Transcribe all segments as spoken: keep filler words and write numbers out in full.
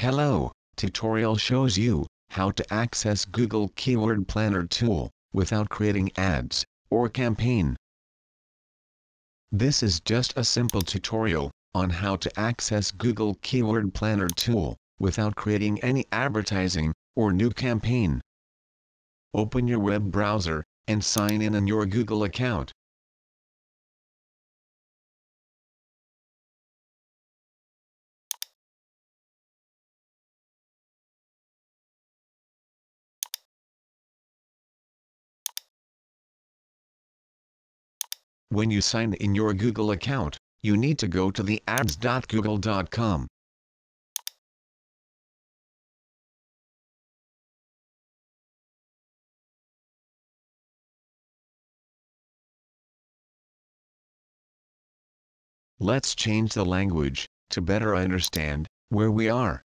Hello, tutorial shows you how to access Google Keyword Planner tool without creating ads or campaign. This is just a simple tutorial on how to access Google Keyword Planner tool without creating any advertising or new campaign. Open your web browser and sign in on your Google account. When you sign in your Google account, you need to go to the ads dot google dot com. Let's change the language to better understand where we are.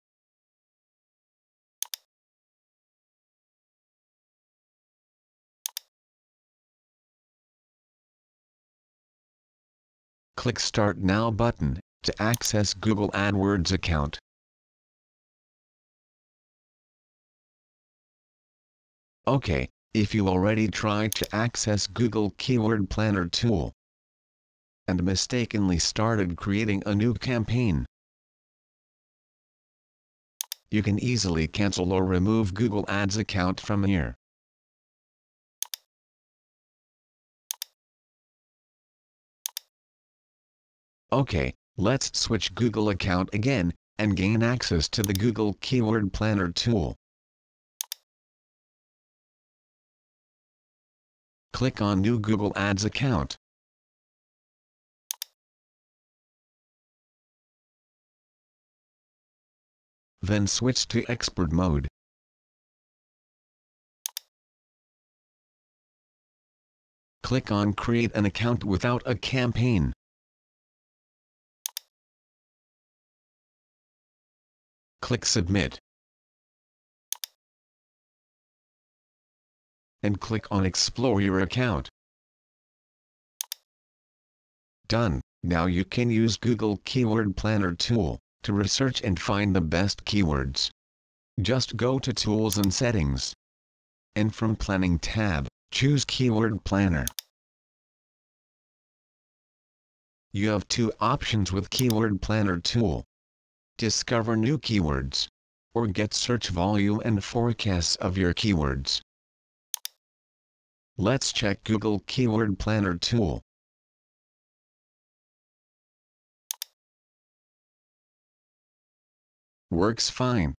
Click Start Now button to access Google AdWords account. Okay, if you already tried to access Google Keyword Planner tool and mistakenly started creating a new campaign, you can easily cancel or remove Google Ads account from here. Okay, let's switch Google account again and gain access to the Google Keyword Planner tool. Click on New Google Ads account. Then switch to Export mode. Click on Create an account without a campaign. Click Submit. And click on Explore your account. Done. Now you can use Google Keyword Planner tool to research and find the best keywords. Just go to Tools and Settings. And from Planning tab, choose Keyword Planner. You have two options with Keyword Planner tool. Discover new keywords, or get search volume and forecasts of your keywords. Let's check Google Keyword Planner tool. Works fine.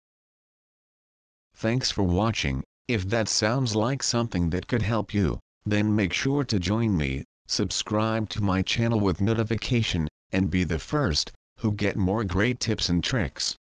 Thanks for watching. If that sounds like something that could help you, then make sure to join me, subscribe to my channel with notification, and be the first who get more great tips and tricks.